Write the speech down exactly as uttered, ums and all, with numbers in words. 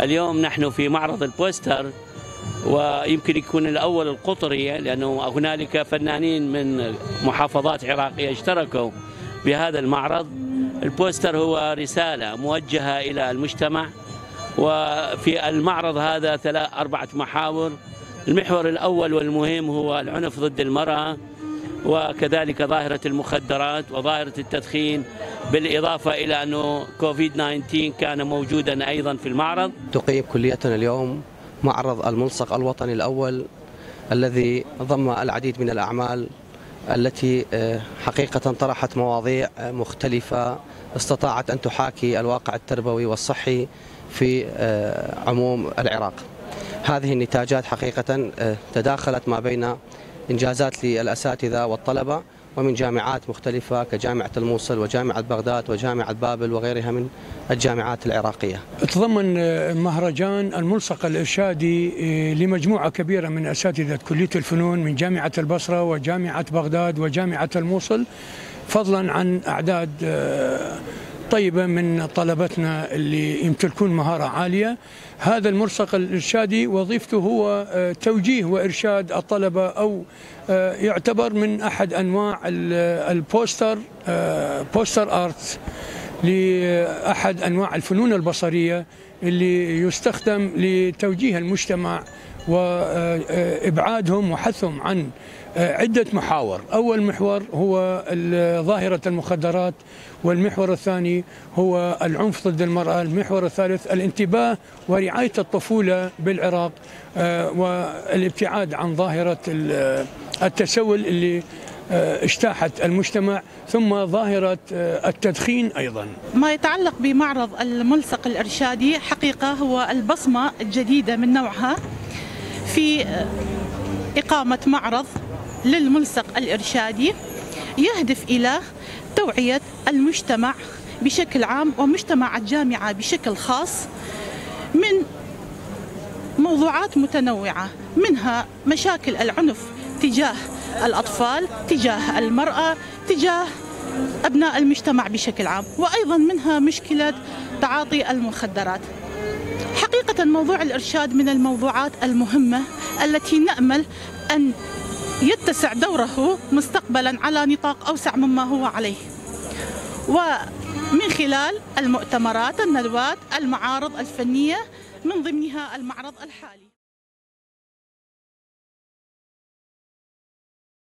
اليوم نحن في معرض البوستر، ويمكن يكون الأول القطري، لأنه هنالك فنانين من محافظات عراقية اشتركوا بهذا المعرض. البوستر هو رسالة موجهة إلى المجتمع، وفي المعرض هذا ثلاث أربعة محاور. المحور الأول والمهم هو العنف ضد المرأة، وكذلك ظاهرة المخدرات وظاهرة التدخين، بالإضافة إلى أنه كوفيد تسعة عشر كان موجودا أيضا في المعرض. تقيم كليتنا اليوم معرض الملصق الوطني الأول الذي ضم العديد من الأعمال التي حقيقة طرحت مواضيع مختلفة استطاعت أن تحاكي الواقع التربوي والصحي في عموم العراق. هذه النتاجات حقيقة تداخلت ما بين إنجازات للأساتذة والطلبة ومن جامعات مختلفة كجامعة الموصل وجامعة بغداد وجامعة بابل وغيرها من الجامعات العراقية. تضمن مهرجان الملصق الإرشادي لمجموعة كبيرة من أساتذة كلية الفنون من جامعة البصرة وجامعة بغداد وجامعة الموصل، فضلا عن أعداد طيبة من طلبتنا اللي يمتلكون مهارة عالية. هذا الملصق الإرشادي وظيفته هو توجيه وإرشاد الطلبة، أو يعتبر من أحد أنواع البوستر بوستر آرتس، لأحد أنواع الفنون البصرية اللي يستخدم لتوجيه المجتمع وإبعادهم وحثهم عن عدة محاور. أول محور هو ظاهرة المخدرات، والمحور الثاني هو العنف ضد المرأة، المحور الثالث الانتباه ورعاية الطفولة بالعراق والابتعاد عن ظاهرة التسول اللي اجتاحت المجتمع، ثم ظاهرة التدخين أيضا. ما يتعلق بمعرض الملصق الإرشادي حقيقة هو البصمة الجديدة من نوعها في إقامة معرض للملصق الإرشادي يهدف إلى توعية المجتمع بشكل عام ومجتمع الجامعة بشكل خاص من موضوعات متنوعة، منها مشاكل العنف تجاه الأطفال، تجاه المرأة، تجاه أبناء المجتمع بشكل عام، وأيضا منها مشكلة تعاطي المخدرات. حقيقة موضوع الإرشاد من الموضوعات المهمة التي نأمل أن يتسع دوره مستقبلا على نطاق أوسع مما هو عليه، ومن خلال المؤتمرات، الندوات، المعارض الفنية، من ضمنها المعرض الحالي.